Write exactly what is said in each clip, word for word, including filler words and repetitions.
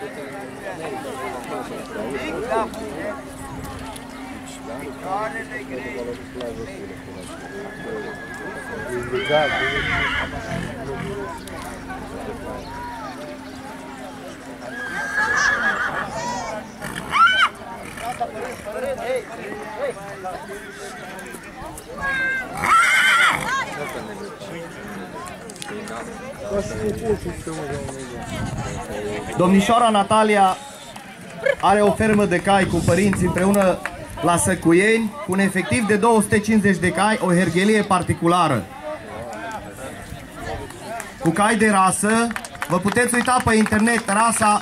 Domnișoara Natalia are o fermă de cai cu părinți împreună la Săcuieni, cu un efectiv de două sute cincizeci de cai, o herghelie particulară. Cu cai de rasă, vă puteți uita pe internet, rasa...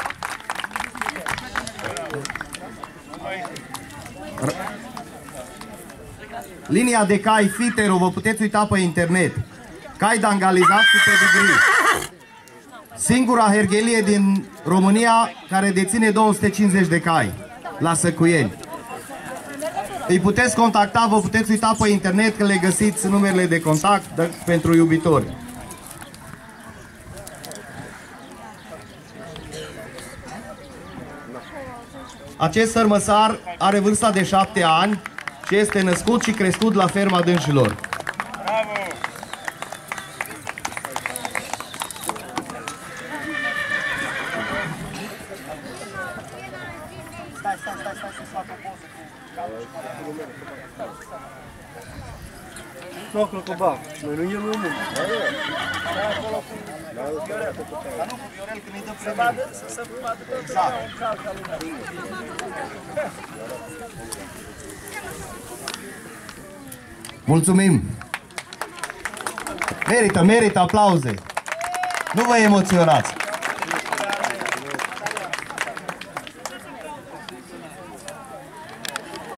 Linia de cai Fiteru, vă puteți uita pe internet. Cai dangalizat cu pedigree. Singura herghelie din România care deține două sute cincizeci de cai la Săcuieni. Îi puteți contacta, vă puteți uita pe internet că le găsiți numerele de contact de, pentru iubitori. Acest sărmăsar are vârsta de șapte ani și este născut și crescut la ferma dânșilor. Bravo! Stai, stai, stai, stai, să fac o poză cu locul cu bani. Noi nu iei lumea. Stai acolo cu Viorel. Dar nu cu Viorel când îi dă să vadă, să vadă tot calca lumea. Mulțumim! Merită, merită aplauze! Nu vă emoționați!